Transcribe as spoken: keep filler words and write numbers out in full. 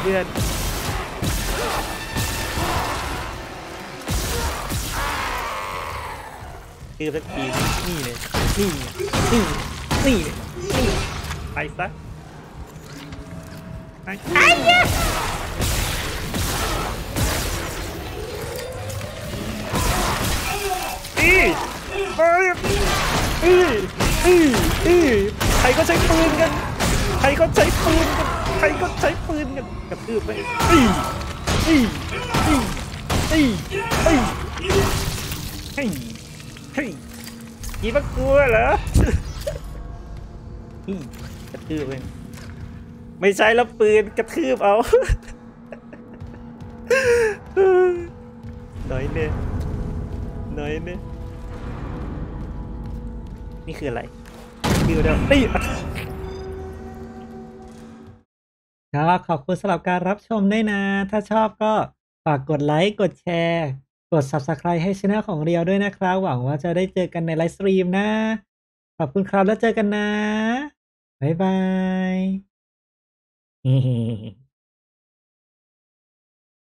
เพื่อนคือสักทีนี่เลยนี่นี่นี่นี่ไปซะไอ้ไอ้เนี่ยอีไปอีอีอีใครก็ใช้ปืนกันใครก็ใช้ปืนกันใครก็ใช้ปืนกันกระทืบไปอีอีอีอีอีเฮ้ยเฮ้ยอีบักกลัวเหรออีกระทืบไปไม่ใช่แล้วปืนกระทืบเอาน้อยเน่น้อยเน่นี่คืออะไรดิวเดียวนี่ครับขอบคุณสำหรับการรับชมด้วยนะถ้าชอบก็ฝากกดไลค์กดแชร์กด ซับสไครบ์ ให้ช่องของเรียวด้วยนะครับหวังว่าจะได้เจอกันในไลฟ์สตรีมนะขอบคุณครับแล้วเจอกันนะบ๊ายบาย